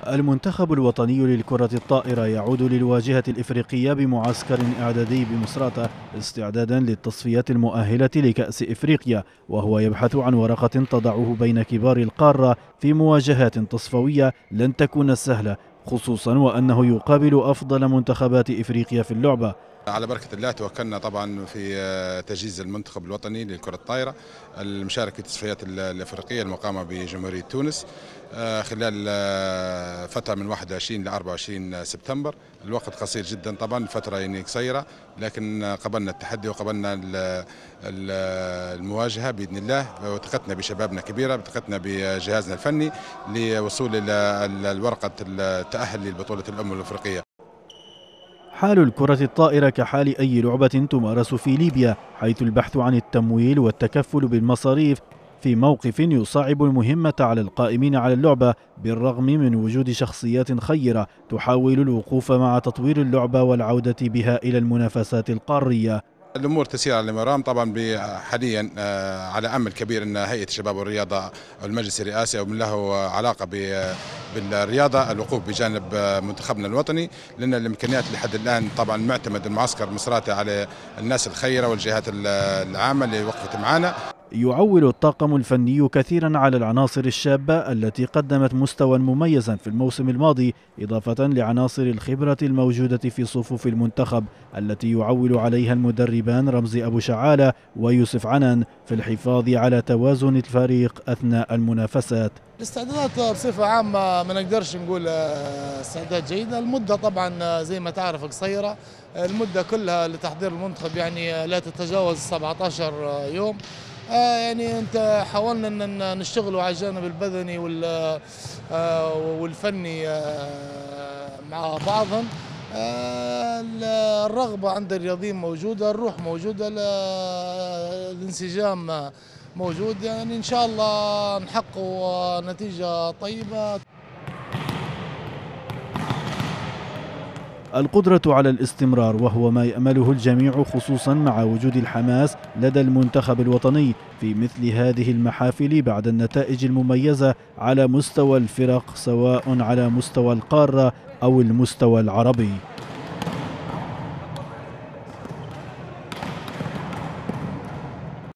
المنتخب الوطني للكرة الطائرة يعود للواجهة الإفريقية بمعسكر إعدادي بمصراتة استعدادا للتصفيات المؤهلة لكأس إفريقيا، وهو يبحث عن ورقة تضعه بين كبار القارة في مواجهات تصفوية لن تكون سهلة، خصوصا وأنه يقابل أفضل منتخبات إفريقيا في اللعبة. على بركة الله توكلنا طبعا في تجهيز المنتخب الوطني للكرة الطائرة المشارك في التصفيات الأفريقية المقامة بجمهورية تونس خلال فترة من 21 ل 24 سبتمبر. الوقت قصير جدا طبعا، فترة يعني قصيرة، لكن قبلنا التحدي وقبلنا المواجهة بإذن الله، وثقتنا بشبابنا كبيرة، ثقتنا بجهازنا الفني لوصول إلى الورقة التأهل للبطولة الأمم الأفريقية. حال الكرة الطائرة كحال أي لعبة تمارس في ليبيا، حيث البحث عن التمويل والتكفل بالمصاريف في موقف يصعب المهمة على القائمين على اللعبة، بالرغم من وجود شخصيات خيرة تحاول الوقوف مع تطوير اللعبة والعودة بها إلى المنافسات القارية. الامور تسير على المرام طبعا، حاليا على امل كبير ان هيئه الشباب والرياضه او المجلس الرئاسي او من له علاقه بالرياضه الوقوف بجانب منتخبنا الوطني، لان الامكانيات لحد الان طبعا معتمد المعسكر مصراتة على الناس الخيره والجهات العامه اللي وقفت معنا. يعول الطاقم الفني كثيرا على العناصر الشابة التي قدمت مستوى مميزا في الموسم الماضي، إضافة لعناصر الخبرة الموجودة في صفوف المنتخب التي يعول عليها المدربان رمزي أبو شعالة ويوسف عنان في الحفاظ على توازن الفريق أثناء المنافسات. الاستعدادات بصفة عامة ما نقدرش نقول استعداد جيدة، المدة طبعا زي ما تعرف قصيرة، المدة كلها لتحضير المنتخب يعني لا تتجاوز 17 يوم. يعني انت حاولنا ان نشتغلوا على الجانب البدني والفني مع بعضهم. الرغبة عند الرياضيين موجودة، الروح موجودة، الانسجام موجود، يعني ان شاء الله نحققوا نتيجة طيبة. القدرة على الاستمرار وهو ما يأمله الجميع، خصوصا مع وجود الحماس لدى المنتخب الوطني في مثل هذه المحافل بعد النتائج المميزة على مستوى الفرق، سواء على مستوى القارة أو المستوى العربي.